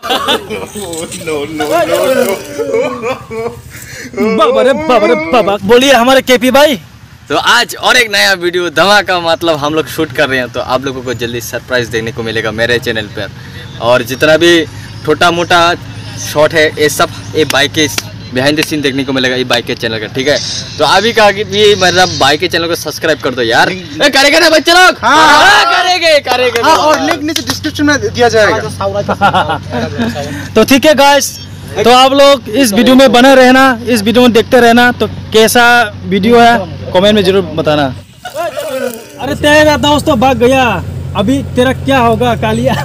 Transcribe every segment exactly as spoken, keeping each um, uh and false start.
No no बाबा रे बाबा रे बाबा। बोलिए हमारे केपी भाई। तो आज और एक नया वीडियो धमाका मतलब हम लोग शूट कर रहे हैं, तो आप लोगों को जल्दी सरप्राइज देखने को मिलेगा मेरे चैनल पर। और जितना भी छोटा मोटा शॉट है ये सब ये बाइक के बिहाइंड द सीन देखने को मिलेगा ये बाइक के चैनल का, ठीक है। तो अभी का ये मेरा बाइक के चैनल को सब्सक्राइब कर दो यार। ए, करेंगे ना बच्चे लोग? हाँ करेंगे करेंगे। हाँ, और लिंक नीचे डिस्क्रिप्शन में दिया जाएगा। तो ठीक है गाइस, तो आप लोग इस वीडियो में बने रहना, इस वीडियो में देखते रहना। तो कैसा वीडियो है कमेंट में जरूर बताना। अरे तेरा दोस्त तो भाग गया, अभी तेरा क्या होगा कालिया?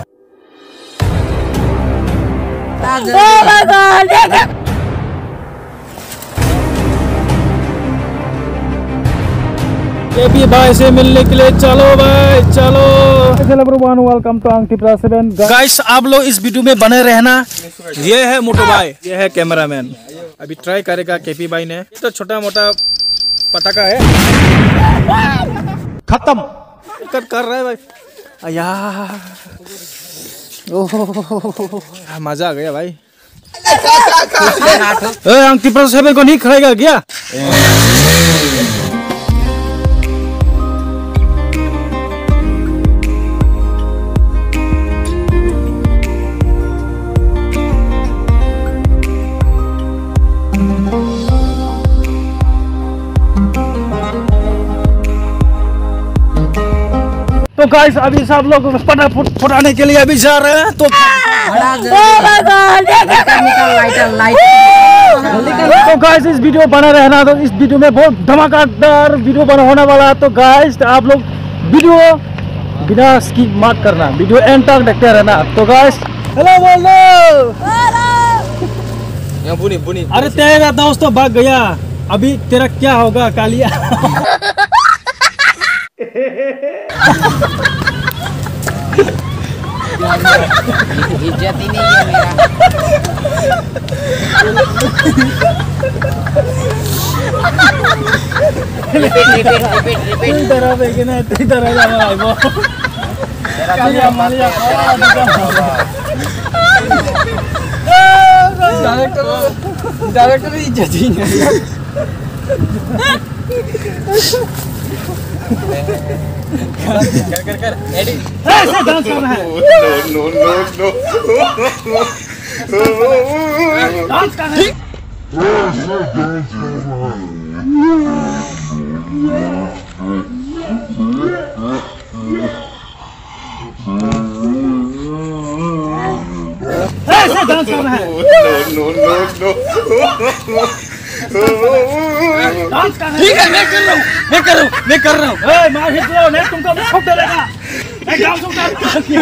केपी भाई से मिलने के लिए चलो भाई चलो। Welcome to Ankit seven. Guys आप लोग इस वीडियो में बने रहना। ये है मोटो भाई, ये है कैमरामैन। अभी ट्राई करेगा केपी भाई ने। तो छोटा मोटा पटाखा है, खत्म कर कर रहा है भाई। अया ओह मजा आ गया भाई। अंकित सेवन को नहीं खाएगा क्या? तो गाइस अभी सब लोग पटा फुटाने के लिए अभी जा रहे हैं। तो तो गाइस इस वीडियो बना रहना। तो इस वीडियो में बहुत धमाकेदार वीडियो बना होने वाला है। तो गाइस आप लोग वीडियो बिना स्किप मत करना, वीडियो एंड तक देखते रहना। तो गाइस हेलो बोलो। बुनी बुनी। अरे तेरा दोस्त तो भाग गया, अभी तेरा क्या होगा कालिया? इज्जत ही नहीं है मेरा। रिपीट रिपीट रिपीट रिपीट इधर आ बेगे ना, इधर आ जा भाई वो। कालिया मालिया डायरेक्टर डायरेक्टर इज्जत ही नहीं है। कर कर कर एडी ऐसे डांस करना है। नो नो नो डांस करना है। ऐसे डांस करना है। नो नो नो ठीक है मैं कर रहा हूँ मैं कर रहा हूँ मैं कर रहा हूँ। मार हिट लो नहीं तुमको मैं ठोक देगा। मैं डांस उतार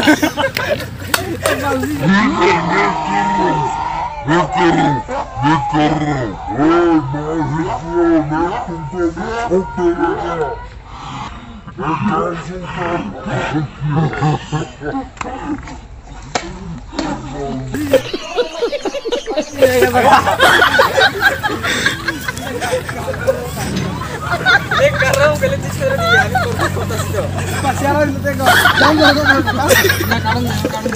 मैं कर रहा हूँ पहले जिस तरह नहीं यार तो पता सीधो बस यार देखो काम करो मैं काटूं मैं काटूं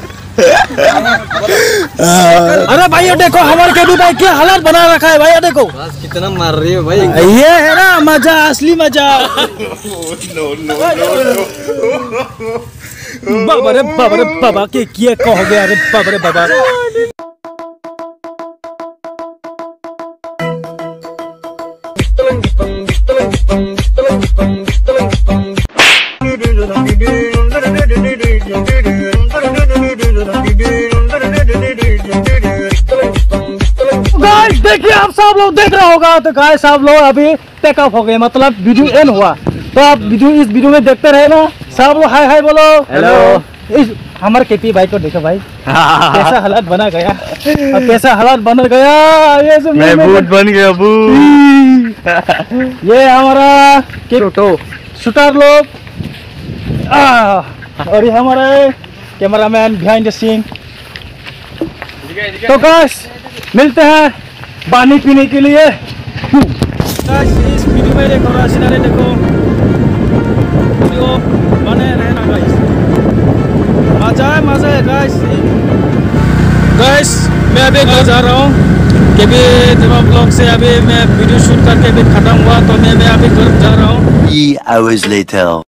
देगा। अरे भाई ये देखो हमारे केपी भाई क्या हालत बना रखा है भाई, ये देखो बस कितना मार रही हो भाई। ये है ना मजा, असली मजा। नो नो बाबा रे बाबा रे बाबा के किए कहो गया रे बाबा रे बाबा। गाइस देखिए आप सब लोग देख रहे होगा। तो गाइस सब लोग अभी टेक ऑफ हो गए, मतलब वीडियो एंड हुआ। तो आप वीडियो इस वीडियो में देखते रहे ना। सब लोग हाय हाय बोलो हेलो। इस हमारे केपी भाई को देखो भाई कैसा हालत बना गया, अब कैसा हालत बन गया। ये सब मैं बूट बन गया बूट। ये हमारा छोटो शूटर लोग और ये हमारे कैमरामैन बिहाइंड द सीन। तो गाइस मिलते हैं पानी पीने के लिए। इस वीडियो में देखो सिनारे देखो वीडियो बने रहना गाइस, मजा है मजा है गाइस। मैं अभी घर जा रहा हूँ केबी धमा ब्लॉग से। अभी मैं वीडियो शूट करके अभी खत्म हुआ तो मैं मैं अभी घर जा रहा हूँ। Three hours later.